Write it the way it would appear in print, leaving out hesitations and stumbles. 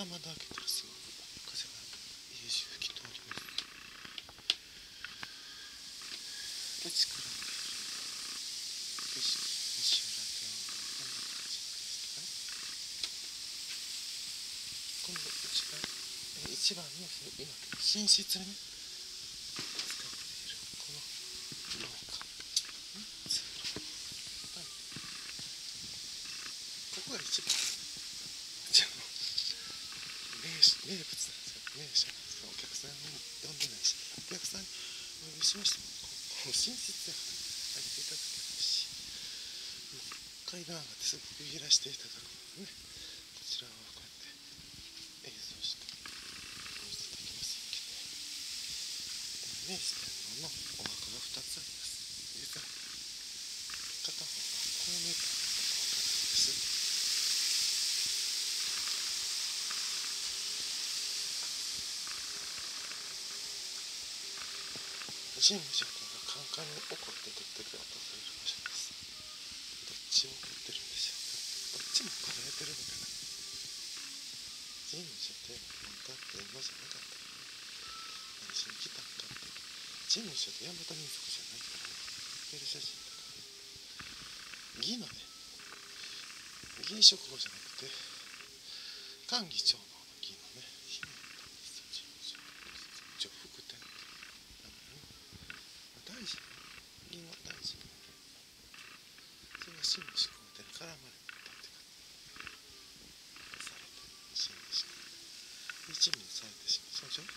下窓開けたらすごく風が家中吹き通ります。うちから見える景色、西浦天はこんな感じですかね。今度うちが一番の今寝室にね使っているこの廊下、通路、はい、ここが一番うちの名物なんですよ。名車なんですよ。お客さん呼んでないし、お客さんにお呼びしましてもこう寝室だから入っていただけないし、階段上がってすぐ揺らしていただくのでね、こちらはこうやって映像してお見せできますよ。明治天皇のお墓が2つあります。実は片方はこう見えたらなんだかわからないです。神武上帝がカンカンに怒って鉄壁を訪れる場所です。どっちを怒ってるんでしょうか。どっちも輝いてるのかな。神武上帝は何かって今じゃなかったからね。何しに来たんかって。神武上帝大和民族じゃないからね。ペルシャ人だからね。義のね、義職語じゃなくて寛義長能の義のね、姫だったんですよ。神武上帝。女福天皇だからね。大臣、義の大臣、それが神武始皇帝に絡まれたっていうかされて神武始皇帝一味にされてしまう。その女